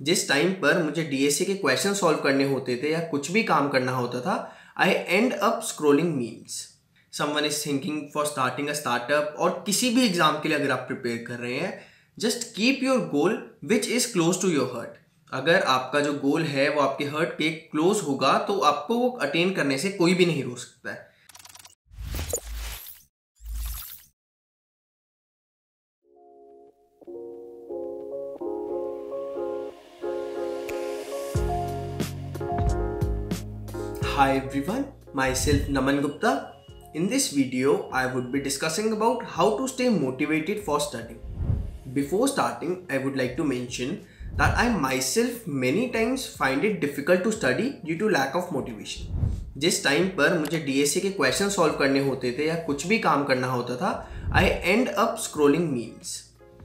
जिस टाइम पर मुझे डीएसए के क्वेश्चन सॉल्व करने होते थे या कुछ भी काम करना होता था, I end up scrolling memes. Someone is thinking for starting a startup और किसी भी एग्जाम के लिए अगर आप प्रिपेयर कर रहे हैं, just keep your goal which is close to your heart. अगर आपका जो गोल है वो आपके हार्ट के क्लोज होगा तो आपको वो अटेन करने से कोई भी नहीं रोक सकता है. Hi everyone, myself Naman Gupta. In this video, I would be discussing about how to stay motivated for studying. Before starting, I would like to mention that I myself many times find it difficult to study due to lack of motivation. जिस time पर मुझे DSA के question solve करने होते थे या कुछ भी काम करना होता था, I end up scrolling memes.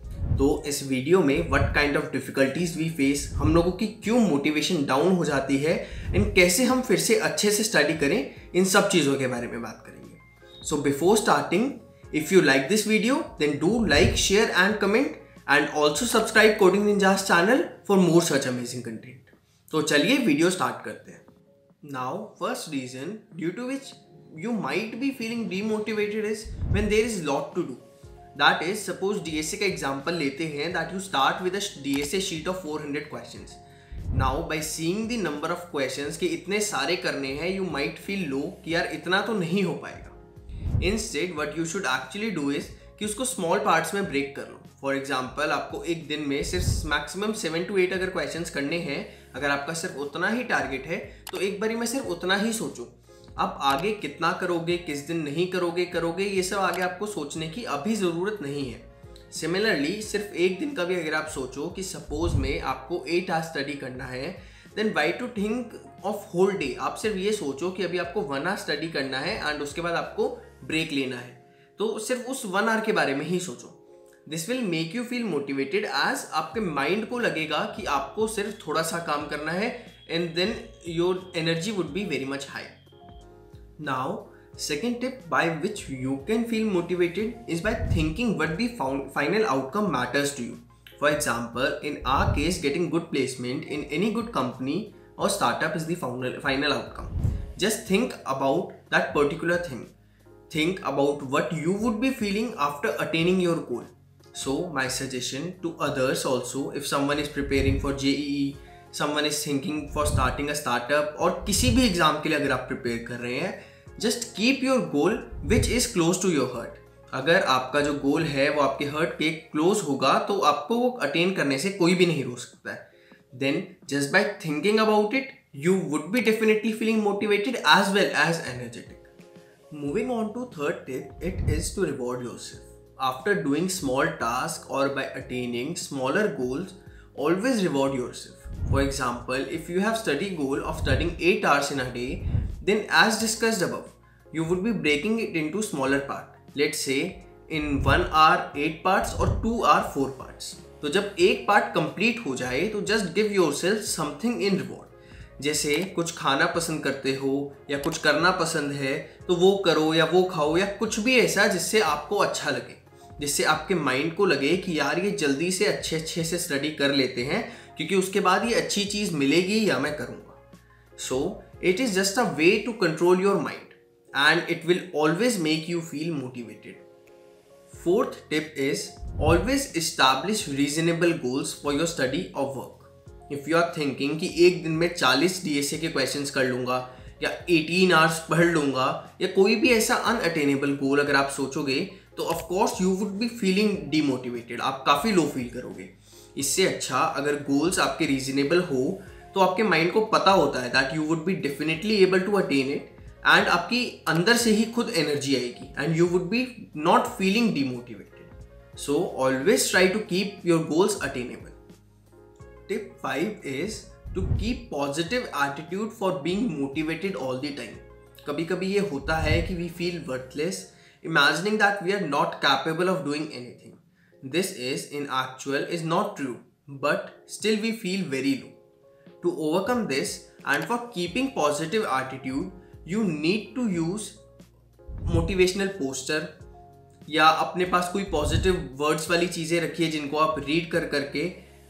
तो इस वीडियो में what kind of difficulties we face, हम लोगों की क्यों मोटिवेशन डाउन हो जाती है एंड कैसे हम फिर से अच्छे से स्टडी करें, इन सब चीज़ों के बारे में बात करेंगे. So before starting, if you like this video then do like, share and comment and also subscribe Coding Ninjas channel for more such amazing content. तो चलिए वीडियो स्टार्ट करते हैं. Now first reason due to which you might be feeling demotivated is when there is lot to do. That is, suppose DSA का example लेते हैं that you start with a DSA sheet of 400 questions. Now by seeing the number of questions कि इतने सारे करने हैं, you might feel low कि यार इतना तो नहीं हो पाएगा. Instead what you should actually do is कि उसको small parts में break कर लो. For example, आपको एक दिन में सिर्फ मैक्सिमम 7 to 8 अगर questions करने हैं, अगर आपका सिर्फ उतना ही टारगेट है तो एक बारी में सिर्फ उतना ही सोचो. आप आगे कितना करोगे, किस दिन नहीं करोगे, ये सब आगे आपको सोचने की अभी ज़रूरत नहीं है. सिमिलरली सिर्फ एक दिन का भी अगर आप सोचो कि सपोज में आपको 8 आवर्स स्टडी करना है, then why to think of whole day. आप सिर्फ ये सोचो कि अभी आपको 1 आवर स्टडी करना है एंड उसके बाद आपको ब्रेक लेना है, तो सिर्फ उस 1 आवर के बारे में ही सोचो. This will make you feel motivated as आपके माइंड को लगेगा कि आपको सिर्फ थोड़ा सा काम करना है and then your energy would be very much high. Now, second tip by which you can feel motivated is by thinking what the final outcome matters to you. For example, in our case, getting good placement in any good company or startup is the final outcome. Just think about that particular thing. Think about what you would be feeling after attaining your goal. So, my suggestion to others also, if someone is preparing for JEE, someone is thinking for starting a startup और किसी भी exam के लिए अगर आप prepare कर रहे हैं, just keep your goal which is close to your heart. अगर आपका जो गोल है वो आपके हार्ट के क्लोज होगा तो आपको वो अटेन करने से कोई भी नहीं रोक सकता है. Then just by thinking about it you would be definitely feeling motivated as well as energetic. Moving on to third tip, it is to reward yourself. After doing small task और by attaining smaller goals, always reward yourself. For example, if you have study goal of studying 8 hours in a day, then as discussed above, you would be breaking it into smaller part. Let's say in 1 hour 8 parts or 2 hour 4 parts. तो जब एक part complete हो जाए तो just give yourself something in reward. जैसे कुछ खाना पसंद करते हो या कुछ करना पसंद है तो वो करो या वो खाओ या कुछ भी ऐसा जिससे आपको अच्छा लगे, जिससे आपके माइंड को लगे कि यार ये जल्दी से अच्छे से स्टडी कर लेते हैं क्योंकि उसके बाद ये अच्छी चीज़ मिलेगी या मैं करूँगा. So it is just a way to control your mind and it will always make you feel motivated. Fourth tip is always establish reasonable goals for your study और work. If you are thinking कि एक दिन में 40 DSA के questions कर लूँगा या 18 hours पढ़ लूँगा या कोई भी ऐसा अनअटेनेबल गोल अगर आप सोचोगे तो of course you would be feeling demotivated. आप काफ़ी लो फील करोगे. इससे अच्छा अगर गोल्स आपके रीजनेबल हो तो आपके माइंड को पता होता है that you would be definitely able to attain it and आपकी अंदर से ही खुद एनर्जी आएगी and you would be not feeling demotivated. So always try to keep your goals attainable. Tip 5 is to keep positive attitude for being motivated all the time. कभी कभी ये होता है कि we feel worthless, imagining that we are not capable of doing anything. This is in actual is not true, but still we feel very low. To overcome this and for keeping positive attitude, you need to use motivational poster या अपने पास कोई positive words वाली चीज़ें रखिए जिनको आप read कर करके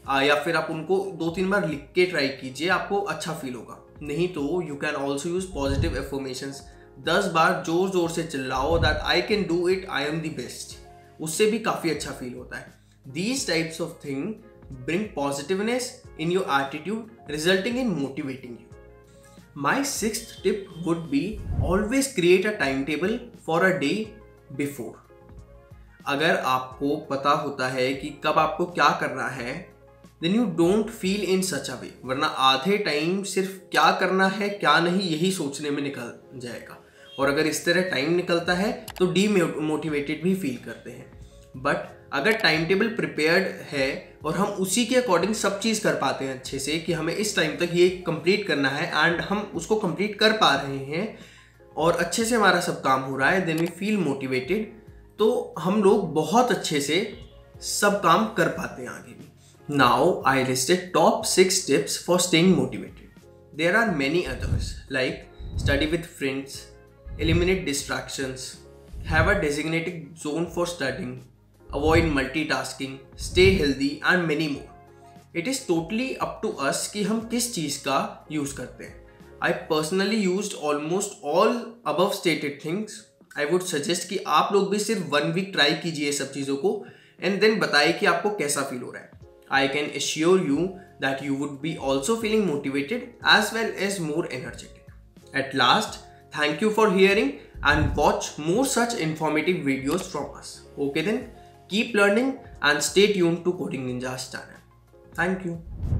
या फिर आप उनको 2-3 बार लिख के ट्राई कीजिए, आपको अच्छा फील होगा। नहीं तो you can also use positive affirmations. 10 बार जोर जोर से चिल्लाओ that I can do it, I am the best, उससे भी काफ़ी अच्छा फील होता है। These types of thing bring positiveness in your attitude, resulting in motivating you. My 6th tip would be always create a timetable for a day before. अगर आपको पता होता है कि कब आपको क्या करना है, then you don't feel in such a way. वरना आधे टाइम सिर्फ क्या करना है क्या नहीं यही सोचने में निकल जाएगा, और अगर इस तरह टाइम निकलता है तो डीमोटिवेटेड भी फील करते हैं। बट अगर टाइम टेबल प्रिपेयर्ड है और हम उसी के अकॉर्डिंग सब चीज़ कर पाते हैं अच्छे से कि हमें इस टाइम तक ये कंप्लीट करना है एंड हम उसको कंप्लीट कर पा रहे हैं और अच्छे से हमारा सब काम हो रहा है, देन वी फील मोटिवेटेड, तो हम लोग बहुत अच्छे से सब काम कर पाते हैं आगे भी। Now I listed top 6 tips for staying motivated. There are many others like study with friends, eliminate distractions, have a designated zone for studying, avoid multitasking, stay healthy and many more. It is totally up to us कि हम किस चीज़ का use करते हैं। I personally used almost all above stated things. I would suggest कि आप लोग भी सिर्फ 1 week ट्राई कीजिए सब चीज़ों को and then बताइए कि आपको कैसा फील हो रहा है। I can assure you that you would be also feeling motivated as well as more energetic. At last, thank you for hearing and watch more such informative videos from us. Okay then. Keep learning and stay tuned to Coding Ninjas channel. Thank you.